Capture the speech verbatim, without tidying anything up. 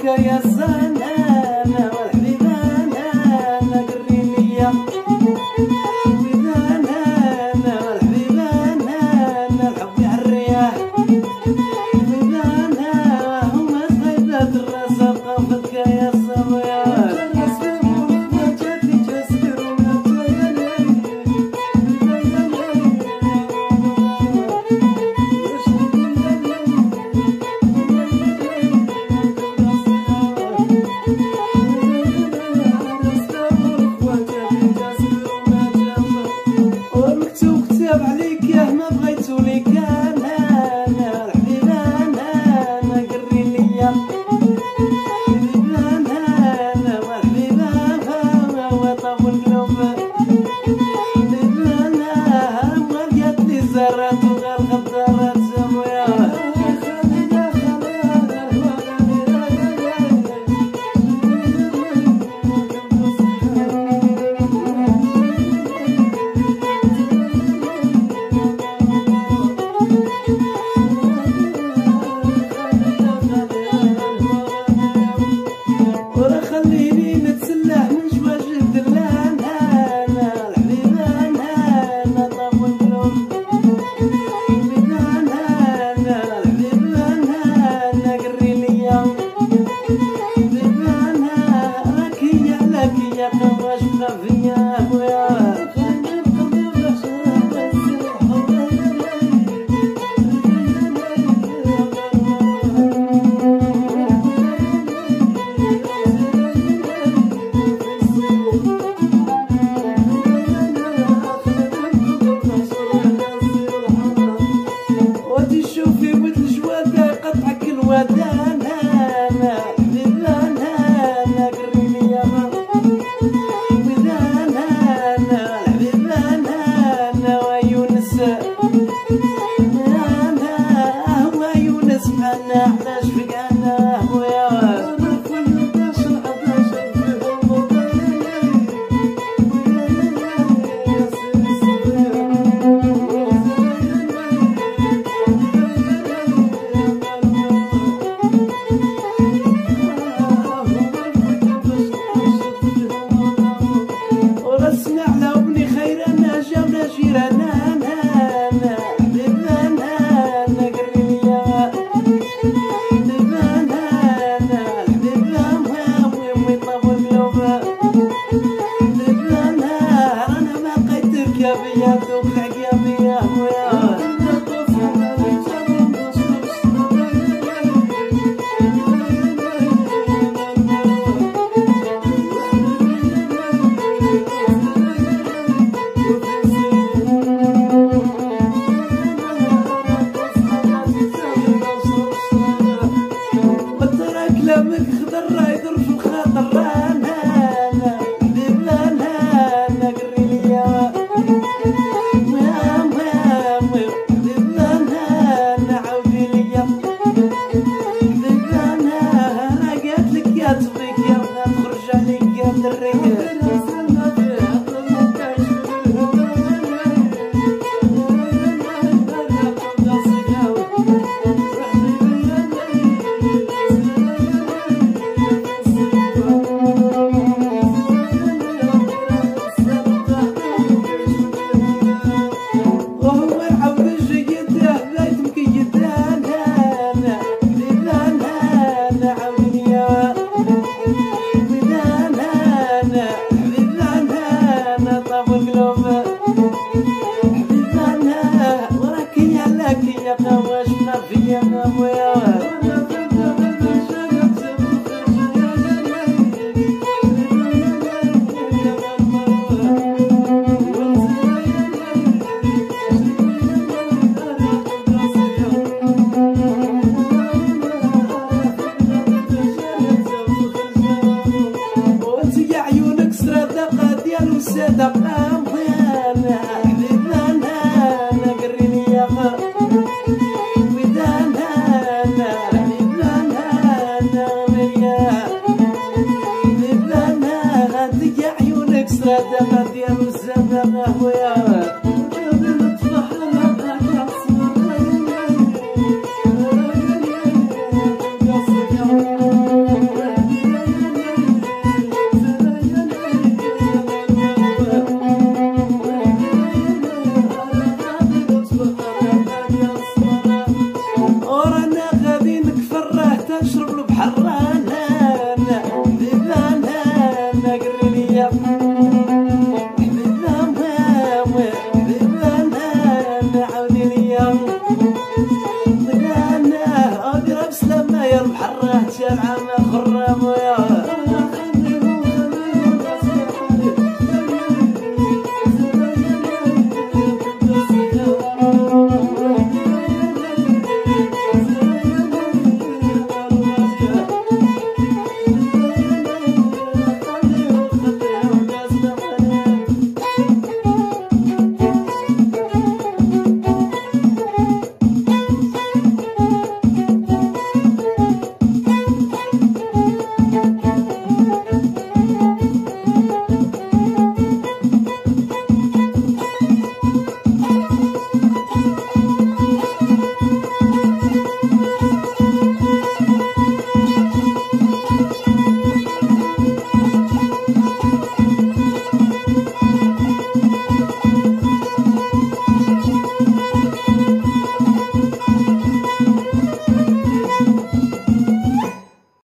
يا زنانة والحبيبانة قري ليا حبيبانة والحبيبانة الحب يعرياه حبيبانة هما صغيبات الراسة قافتك يا صبيان عليك يا ما بغيتو ليك انا انا الحبيبانة انا قري ليا حبيبانة انا والحبيبانة وطاب القلوب حبيبانة ما لقات لي زرات وغير غدارات زمويا خليني نتسلح من جواج الدلال انا الحبيبانة انا طاب القلوب حبيبانة انا الحبيبانة انا قري ليا حبيبانة راك هي لك يا قواش بقى فيا خويا شوفي ولد الجوادة قطعك الودانة انا حبيبانة انا قري ليا حبيبانة انا حبيبانة انا ويونس انا هو يونس معنا علاش فقعنا خويا يا توقعك يا بيا خويا وترى كلامك خضر يضر في الخاطر انا انا حبيبانة انا قري ليا يا قواش ما فيا ما خويا وانت يا عيونك صدقة ديال وصدقة مضيانة حبيبانة انا قري ليا صدقة ديال الزمان خويا نشرب البحر رانا دبلانا قريني يا البحر شال عمام